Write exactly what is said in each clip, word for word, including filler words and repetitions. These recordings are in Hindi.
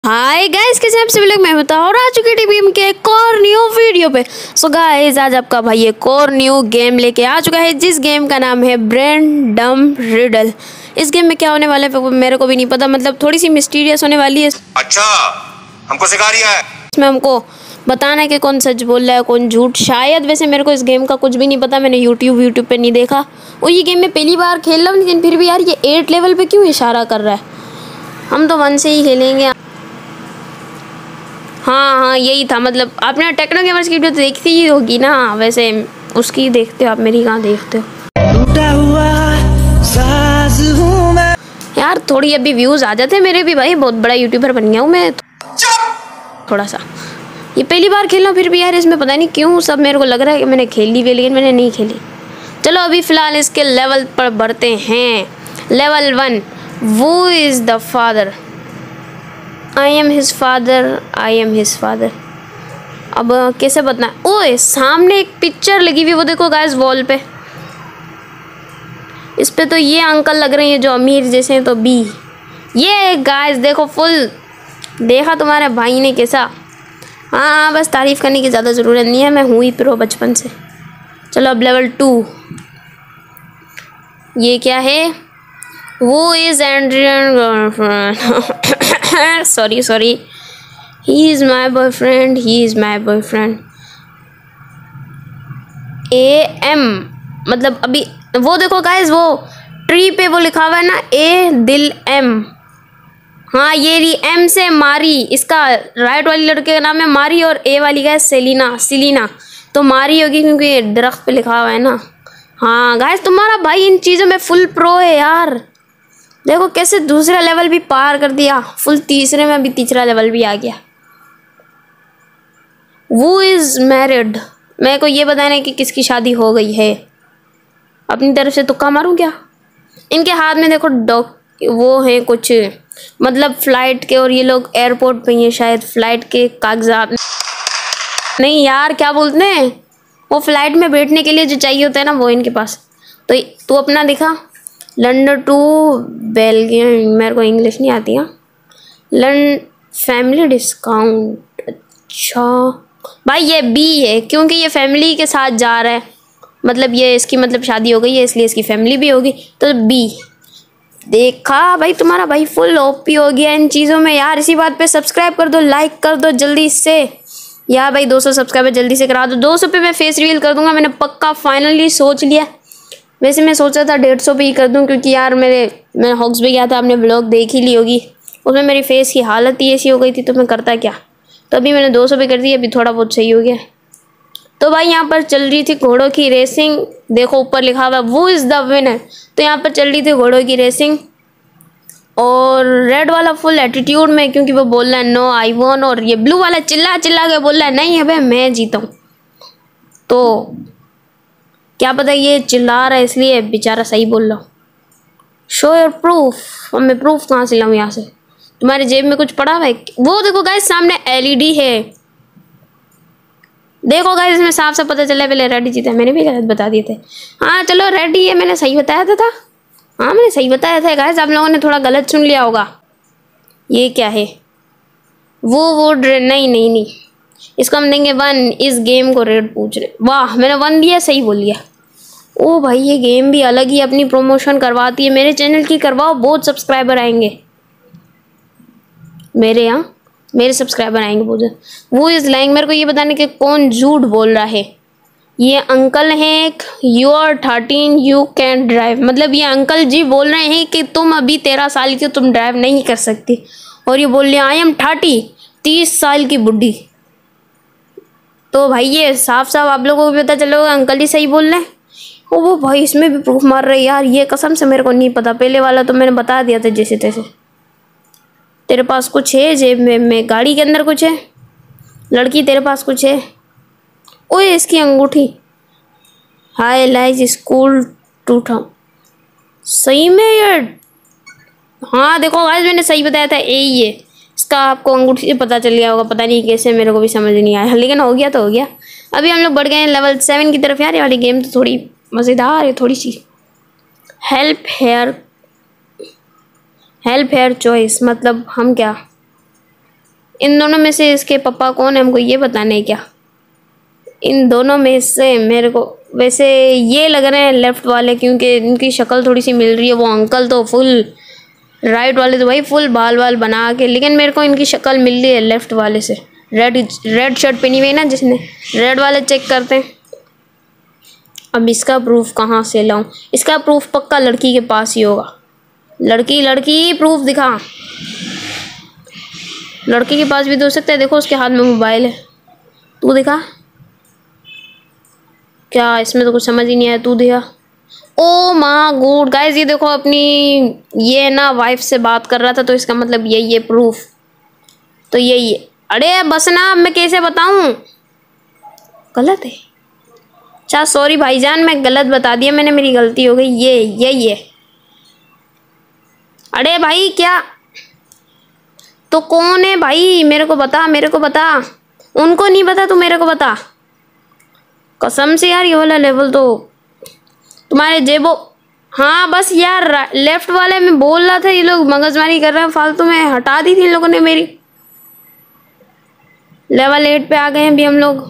हाय गाइस, कैसे आप सभी लोग। मैं बताऊँ और आ चुके टीम के एक और न्यू वीडियो पे। सो so गाइस, आज आपका भाई एक और न्यू गेम लेके आ चुका है, जिस गेम का नाम है ब्रेन डम्प रिडल। इस गेम में क्या होने वाला है मेरे को भी नहीं पता, मतलब थोड़ी सी मिस्टीरियस होने वाली है। अच्छा, हमको सिखा रिया है। इसमें हमको बताना है कि कौन सच बोल रहा है कौन झूठ। शायद वैसे मेरे को इस गेम का कुछ भी नहीं पता, मैंने यूट्यूब यूट्यूब पे नहीं देखा और ये गेम मैं पहली बार खेल रहा हूँ। लेकिन फिर भी यार, ये एट लेवल पे क्यों इशारा कर रहा है? हम तो वन से ही खेलेंगे। हाँ हाँ यही था, मतलब आपने टेक्नो गेमर्स की वीडियो देखती ही होगी ना, वैसे उसकी देखते हो आप, मेरी कहाँ देखते हो। टूटा हुआ साज हूँ मैं। यार थोड़ी अभी व्यूज़ आ जाते मेरे भी, भाई बहुत बड़ा यूट्यूबर बन गया हूँ मैं थोड़ा सा। ये पहली बार खेल रहा हूँ, फिर भी यार इसमें पता नहीं क्यों सब मेरे को लग रहा है कि मैंने खेली भी, लेकिन मैंने नहीं खेली। चलो अभी फ़िलहाल इसके लेवल पर बढ़ते हैं। Level one, who is the father. I am his father, I am his father. अब कैसे बताना है? ओए सामने एक पिक्चर लगी हुई, वो देखो गाइस वॉल पे। इस पे तो ये अंकल लग रहे हैं जो अमीर जैसे हैं, तो बी। ये गाइस देखो फुल देखा तुम्हारे भाई ने कैसा। हाँ हाँ बस तारीफ़ करने की ज़्यादा ज़रूरत नहीं है, मैं हूँ ही प्रो बचपन से। चलो अब लेवल टू। ये क्या है? Who is Adrian girlfriend. Sorry sorry He is my boyfriend, he is my boyfriend. ए एम मतलब अभी वो देखो गाइस, वो ट्री पे वो लिखा हुआ है ना, ए दिल एम। हाँ ये रही एम से मारी, इसका राइट वाली लड़के का नाम है मारी और ए वाली का है सेलिना सिलीना। तो मारी होगी क्योंकि दरख्त पे लिखा हुआ है ना। हाँ गाइस, तुम्हारा भाई इन चीज़ों में फुल प्रो है यार। देखो कैसे दूसरा लेवल भी पार कर दिया, फुल तीसरे में अभी तीसरा लेवल भी आ गया। वो इज़ मैरिड। मेरे को ये बताना है कि किसकी शादी हो गई है। अपनी तरफ से तुक्का मारूं क्या? इनके हाथ में देखो डॉक वो है कुछ, मतलब फ़्लाइट के, और ये लोग एयरपोर्ट पे हैं शायद, फ़्लाइट के कागजात। नहीं यार क्या बोलते हैं, वो फ़्लाइट में बैठने के लिए जो चाहिए होता है ना, वो इनके पास। तो तू अपना दिखा। London to Belgium. मेरे को इंग्लिश नहीं आती। हाँ लंदन फैमिली डिस्काउंट। अच्छा भाई ये बी है, क्योंकि ये फैमिली के साथ जा रहा है, मतलब ये इसकी मतलब शादी हो गई है, इसलिए इसकी फैमिली भी होगी, तो बी। देखा भाई, तुम्हारा भाई फुल ओपी हो गया इन चीज़ों में यार। इसी बात पे सब्सक्राइब कर दो, लाइक कर दो जल्दी से यार। भाई दो सौ सब्सक्राइबर जल्दी से करा दो। दो सौ पे मैं फेस रिवील कर दूंगा, मैंने पक्का फाइनली सोच लिया। वैसे मैं सोचा था डेढ़ सौ पे ही कर दूँ, क्योंकि यार मेरे मैं हॉक्स भी गया था, आपने ब्लॉग देख ही ली होगी, उसमें मेरी फेस की हालत ही ऐसी हो गई थी, तो मैं करता क्या। तो अभी मैंने दो सौ पे कर दिया, अभी थोड़ा बहुत सही हो गया। तो भाई यहाँ पर चल रही थी घोड़ों की रेसिंग। देखो ऊपर लिखा हुआ है वो इज़ द विनर। तो यहाँ पर चल रही थी घोड़ों की रेसिंग, और रेड वाला फुल एटीट्यूड में, क्योंकि वो बोल रहा है नो आई वॉन, और ये ब्लू वाला चिल्ला चिल्ला के बोल रहा है नहीं अबे मैं जीता हूँ। तो क्या पता ये चिल्ला रहा है इसलिए बेचारा सही बोल रहा हूँ। Show your proof. अब मैं प्रूफ कहाँ से लाऊँ? यहाँ से तुम्हारे जेब में कुछ पड़ा हुआ है? वो देखो गाइस सामने एलईडी है। देखो गाइस इसमें साफ साफ पता चला पहले रेड जीता है। मैंने भी गलत बता दिए थे। हाँ चलो रेड ही है, मैंने सही बताया था, था? हाँ मैंने सही बताया था गाइस, आप लोगों ने थोड़ा गलत सुन लिया होगा। ये क्या है? वो वो नहीं नहीं नहीं इसको हम देंगे वन। इस गेम को रेड पूछ रहे। वाह मैंने वन दिया, सही बोल दिया। ओ भाई ये गेम भी अलग ही अपनी प्रमोशन करवाती है। मेरे चैनल की करवाओ, बहुत सब्सक्राइबर आएंगे मेरे यहाँ, मेरे सब्सक्राइबर आएंगे बहुत। वो इज़ लाइंग। मेरे को ये बताने के कौन झूठ बोल रहा है। ये अंकल हैं एक, you are thirteen you can drive, मतलब ये अंकल जी बोल रहे हैं कि तुम अभी तेरह साल की हो, तुम ड्राइव नहीं कर सकती। और ये बोल रही आई एम थर्टी, तीस साल की बुढ़ी। तो भाई ये साफ साफ आप लोगों को भी पता चलेगा अंकल ही सही बोल रहे हैं। ओ वो भाई इसमें भी प्रूफ मार रहे यार, ये कसम से मेरे को नहीं पता। पहले वाला तो मैंने बता दिया था जैसे तैसे। तेरे पास कुछ है जेब में? में गाड़ी के अंदर कुछ है? लड़की तेरे पास कुछ है? ओए इसकी अंगूठी। हाई लाइज स्कूल टू था। सही में यार? हाँ देखो गाइस मैंने सही बताया था, यही है। इसका आपको अंगूठी से पता चल गया होगा, पता नहीं कैसे, मेरे को भी समझ नहीं आया, लेकिन हो गया तो हो गया। अभी हम लोग बढ़ गए हैं लेवल सेवन की तरफ। यार ये वाली गेम तो थोड़ी मज़ेदार है थोड़ी सी। Help here help here choice, मतलब हम क्या इन दोनों में से इसके पापा कौन है हमको ये बताना है क्या? इन दोनों में से मेरे को वैसे ये लग रहे हैं लेफ्ट वाले, क्योंकि इनकी शक्ल थोड़ी सी मिल रही है। वो अंकल तो फुल, राइट वाले तो भाई फुल बाल बाल बना के, लेकिन मेरे को इनकी शक्ल मिल रही है लेफ्ट वाले से। रेड रेड शर्ट पहनी हुई ना जिसने, रेड वाले चेक करते हैं। अब इसका प्रूफ कहाँ से लाऊं? इसका प्रूफ पक्का लड़की के पास ही होगा। लड़की लड़की प्रूफ दिखा। लड़की के पास भी तो हो सकता है, देखो उसके हाथ में मोबाइल है। तू दिखा क्या? इसमें तो कुछ समझ ही नहीं आया, तू दिखा। ओ माँ गुड गाइस, ये देखो अपनी ये ना वाइफ से बात कर रहा था, तो इसका मतलब यही है प्रूफ, तो यही है। अरे बस ना, मैं कैसे बताऊं? गलत है। अच्छा सॉरी भाईजान, मैं गलत बता दिया मैंने, मेरी गलती हो गई। ये यही है। अरे भाई क्या तो कौन है भाई? मेरे को बता, मेरे को बता। उनको नहीं बता, तू मेरे को बता। कसम से यार, ये वाला लेवल तो तुम्हारे जेबो। हाँ बस यार, लेफ्ट वाले में बोल रहा था, ये लोग मगजमारी कर रहे हैं फालतू में, हटा दी थी इन लोगों ने मेरी। लेवल एट पे आ गए हैं अभी हम लोग।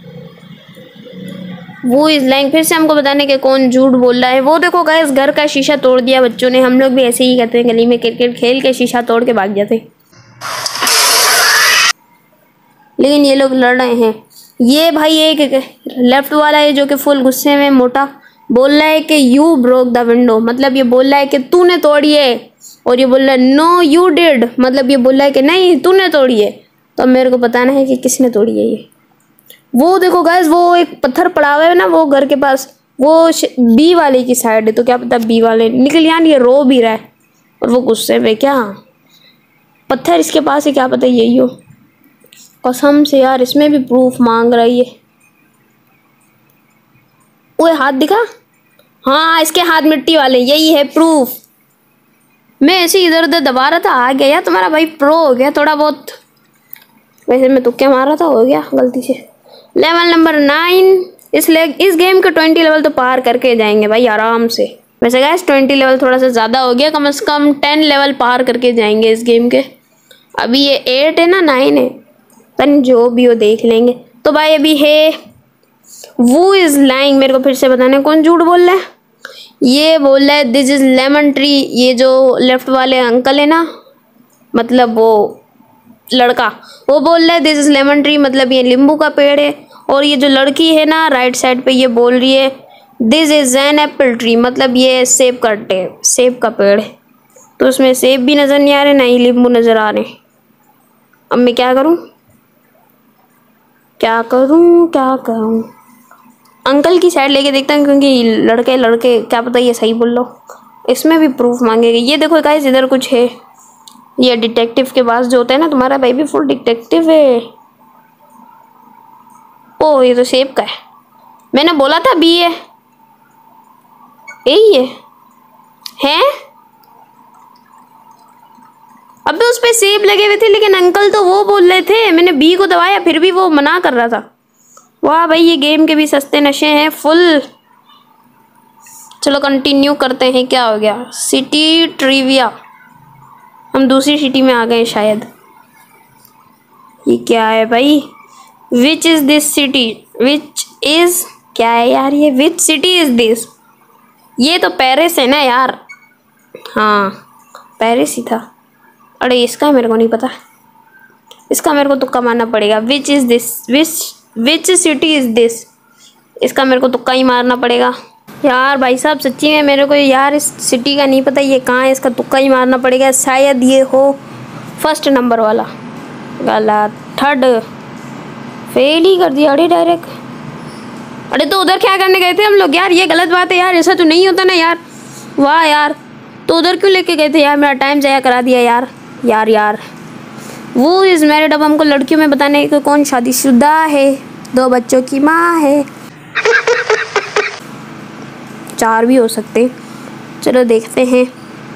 वो इस लाइन फिर से हमको बताने के कौन झूठ बोल रहा है। वो देखो गाइस, घर का शीशा तोड़ दिया बच्चों ने। हम लोग भी ऐसे ही करते हैं, गली में क्रिकेट खेल के शीशा तोड़ के भाग जाते। लेकिन ये लोग लड़ रहे हैं। ये भाई एक लेफ्ट वाला है जो कि फुल गुस्से में मोटा बोल रहा है कि यू ब्रोक द विंडो, मतलब ये बोल रहा है कि तूने तोड़ी है। और ये बोल रहा है नो यू डिड, मतलब ये बोल रहा है कि नहीं तूने तोड़ी है। तो मेरे को बताना है कि किसने तोड़ी है ये। वो देखो गाइस, वो एक पत्थर पड़ा हुआ है ना वो घर के पास, वो बी वाले की साइड है। तो क्या पता बी वाले निकल यार, ये रो भी रहा है और वो गुस्से में। क्या पत्थर इसके पास है, क्या पता यही हो। कसम से यार, इसमें भी प्रूफ मांग रही है। वो हाथ दिखा। हाँ इसके हाथ मिट्टी वाले, यही है प्रूफ। मैं ऐसे इधर उधर दबा रहा था, आ गया यार तुम्हारा भाई प्रो हो गया थोड़ा बहुत। वैसे मैं तुक्के मार रहा था, हो गया गलती से। Level number nine. इस ले इस गेम के ट्वेंटी लेवल तो पार करके जाएंगे भाई आराम से। वैसे गाइस ट्वेंटी लेवल थोड़ा सा ज़्यादा हो गया, कम से कम टेन लेवल पार करके जाएंगे इस गेम के। अभी ये एट है ना नाइन है, तन जो भी हो देख लेंगे। तो भाई अभी है वो इज लाइंग। मेरे को फिर से बताना कौन झूठ बोल रहा है। ये बोल रहा है दिस इज लेमन ट्री। ये जो लेफ्ट वाले अंकल है ना, मतलब वो लड़का, वो बोल रहा है दिस इज लेमन ट्री, मतलब ये नींबू का पेड़ है। और ये जो लड़की है ना राइट साइड पे, ये बोल रही है this is an apple tree, मतलब ये सेब का टे सेब का पेड़ है। तो उसमें सेब भी नज़र नहीं आ रहे, ना ही नींबू नज़र आ रहे। अब मैं क्या करूँ क्या करूँ क्या करूँ? अंकल की साइड लेके देखता हूँ, क्योंकि लड़के लड़के क्या पता ये सही बोल लो। इसमें भी प्रूफ मांगेगा। ये देखो गाइस, इधर कुछ है। ये डिटेक्टिव के पास जो होता है ना, तुम्हारा भाई भी फुल डिटेक्टिव है। ओ ये तो सेब का है, मैंने बोला था बी है। यही है हैं? अबे उस पे सेब लगे हुए थे, लेकिन अंकल तो वो बोल रहे थे। मैंने बी को दबाया, फिर भी वो मना कर रहा था। वाह भाई, ये गेम के भी सस्ते नशे हैं फुल। चलो कंटिन्यू करते हैं। क्या हो गया? City trivia. हम दूसरी सिटी में आ गए शायद। ये क्या है भाई? Which is this city? Which is क्या है यार ये? Which city is this? ये तो पेरिस है ना यार। हाँ पेरिस ही था। अरे इसका मेरे को नहीं पता, इसका मेरे को तुक्का मारना पड़ेगा। Which is this? Which which city is this? इसका मेरे को तुक्का ही मारना पड़ेगा। यार भाई साहब सच्ची में मेरे को यार इस सिटी का नहीं पता, ये कहाँ है, इसका तुक्का ही मारना पड़ेगा। शायद ये हो फर्स्ट नंबर वाला। गलत। थर्ड फेल ही कर दिया। अरे डायरेक्ट। अरे तो उधर क्या करने गए थे हम लोग यार? ये गलत बात है यार, ऐसा तो नहीं होता ना यार। वाह यार, तो उधर क्यों लेके गए थे यार? मेरा टाइम ज़ाया करा दिया यार। यार यार वो इज मैरिड। अब हमको लड़कियों में बताने कि कौन शादीशुदा है, दो बच्चों की माँ है। चार भी हो सकते। चलो देखते हैं।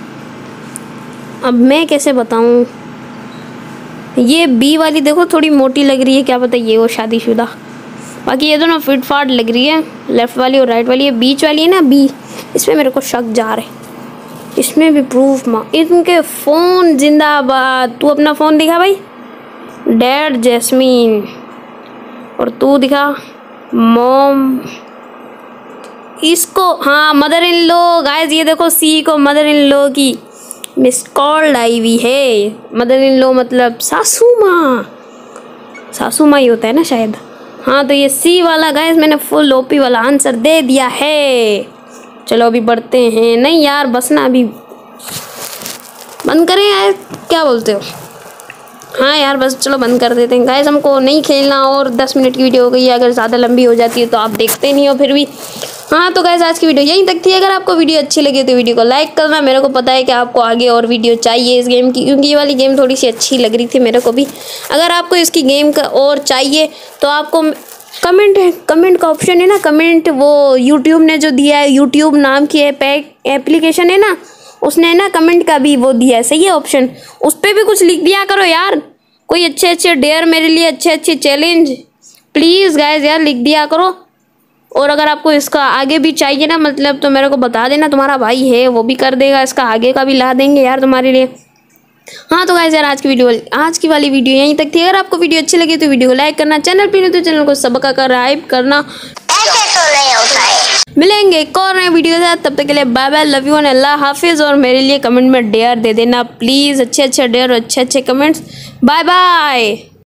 अब मैं कैसे बताऊँ? ये बी वाली देखो थोड़ी मोटी लग रही है, क्या पता ये वो शादीशुदा। बाकी ये दोनों फिट फाट लग रही है, लेफ़्ट वाली और राइट वाली। ये बीच वाली है ना बी, इसमें मेरे को शक जा रहा है। इसमें भी प्रूफ माँ। इनके फ़ोन जिंदाबाद। तू अपना फ़ोन दिखा भाई। डैड जैस्मीन, और तू दिखा मॉम। इसको हाँ मदर इन लॉ। गाइस ये देखो सी को मदर इन लॉ की मिस कॉल आई हुई है। मदर इन लॉ मतलब सासू माँ, सासू माँ ही होता है ना शायद। हाँ तो ये सी वाला गाइस मैंने फुल ओपी वाला आंसर दे दिया है। चलो अभी बढ़ते हैं। नहीं यार बस ना, अभी बंद करें यार, क्या बोलते हो? हाँ यार बस चलो बंद कर देते हैं गाइस, हमको नहीं खेलना। और दस मिनट की वीडियो हो गई है, अगर ज़्यादा लंबी हो जाती है तो आप देखते नहीं हो फिर भी। हाँ तो गाइस आज की वीडियो यहीं तक थी। अगर आपको वीडियो अच्छी लगी तो वीडियो को लाइक करना। मेरे को पता है कि आपको आगे और वीडियो चाहिए इस गेम की, क्योंकि ये वाली गेम थोड़ी सी अच्छी लग रही थी मेरे को भी। अगर आपको इसकी गेम का और चाहिए तो आपको कमेंट है, कमेंट का ऑप्शन है ना, कमेंट वो यूट्यूब ने जो दिया है, यूट्यूब नाम की ऐप एप्लीकेशन है ना, उसने ना कमेंट का भी वो दिया है, सही है ऑप्शन, उस पर भी कुछ लिख दिया करो यार। कोई अच्छे अच्छे डेयर मेरे लिए, अच्छे अच्छे चैलेंज प्लीज़ गाइस यार लिख दिया करो। और अगर आपको इसका आगे भी चाहिए ना मतलब तो मेरे को बता देना, तुम्हारा भाई है वो भी कर देगा, इसका आगे का भी ला देंगे यार तुम्हारे लिए। हाँ तो गाइस यार आज की वीडियो आज की वाली वीडियो यहीं तक थी। अगर आपको वीडियो अच्छी लगी तो वीडियो को लाइक करना, चैनल पे नहीं तो चैनल को सब्सक्राइब करना। ऐसे तो नहीं होता है। मिलेंगे एक और नए वीडियो के साथ, तब तक के लिए bye bye, love you and अल्लाह हाफिज़। और मेरे लिए कमेंट में डेयर दे देना प्लीज़, अच्छे अच्छे डेयर और अच्छे अच्छे कमेंट्स। Bye bye.